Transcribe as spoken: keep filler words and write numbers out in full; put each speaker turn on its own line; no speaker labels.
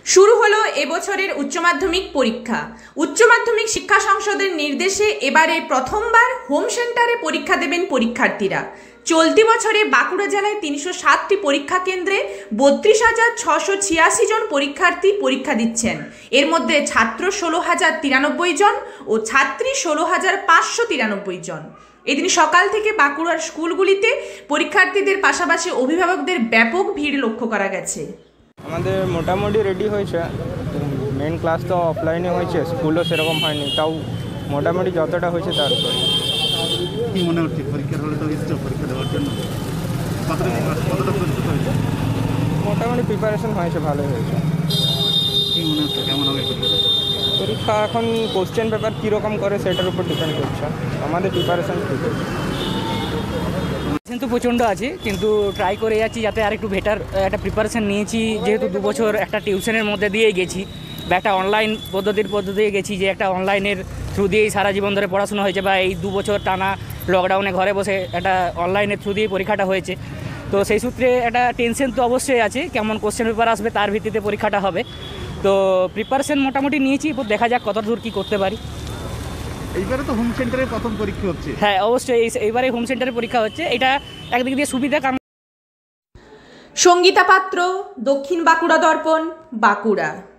শুরু হলো এবছরের উচ্চ মাধ্যমিক পরীক্ষা। উচ্চ মাধ্যমিক শিক্ষা সংসদের নির্দেশে এবারে প্রথমবার হোম সেন্টারে পরীক্ষা দেবেন পরীক্ষার্থীরা। চলতি বছরে বাঁকুড়া জেলায় তিনশো সাতটি পরীক্ষা কেন্দ্রে বত্রিশ হাজার ছশো ছিয়াশি জন পরীক্ষার্থী পরীক্ষা দিচ্ছেন। এর মধ্যে ছাত্র ষোলো হাজার তিরানব্বই জন ও ছাত্রী ষোলো হাজার পাঁচশো তিরানব্বই জন। এদিন সকাল থেকে বাঁকুড়ার স্কুলগুলিতে পরীক্ষার্থীদের পাশাপাশি অভিভাবকদের ব্যাপক ভিড় লক্ষ্য করা গেছে।
আমাদের মোটামুটি রেডি হয়েছে, মেন ক্লাস তো অফলাইনে হয়েছে, স্কুলও সেরকম হয়নি, তাও মোটামুটি যতটা হয়েছে তার উপরে।
কি মনে হচ্ছে পরীক্ষার হলে তো এসেছো পরীক্ষা দেওয়ার জন্য, কতটা কতটা প্রস্তুত হয়েছে?
মোটামুটি প্রিপারেশন হয়েছে, ভালোই হয়েছে।
কি মনে হচ্ছে কেমন হবে পরীক্ষা?
পরীক্ষা এখন কোশ্চেন পেপার কীরকম করে সেটার উপর ডিপেন্ড করছে, আমাদের প্রিপারেশন ঠিক আছে।
তো প্রচণ্ড আছে, কিন্তু ট্রাই করে যাচ্ছি যাতে আর একটু বেটার একটা প্রিপারেশান নিয়েছি, যেহেতু দু বছর একটা টিউশনের মধ্যে দিয়ে গেছি বা একটা অনলাইন পদ্ধতির পদ্ধতি গেছি, যে একটা অনলাইনের থ্রু দিয়েই সারা জীবন ধরে পড়াশোনা হয়েছে, বা এই দু বছর টানা লকডাউনে ঘরে বসে একটা অনলাইনের থ্রু দিয়েই পরীক্ষাটা হয়েছে। তো সেই সূত্রে একটা টেনশন তো অবশ্যই আছে, কেমন কোশ্চেন পেপার আসবে তার ভিত্তিতে পরীক্ষাটা হবে। তো প্রিপারেশান মোটামুটি নিয়েছি, দেখা যাক কত দূর কী করতে পারি।
এইবারে তো হোম সেন্টারে প্রথম পরীক্ষা হচ্ছে।
হ্যাঁ অবশ্যই, এইবারে হোম সেন্টারে পরীক্ষা হচ্ছে, এটা একদিক দিয়ে সুবিধা। কারণ
সঙ্গীতা পাত্র, দক্ষিণ বাঁকুড়া দর্পণ, বাঁকুড়া।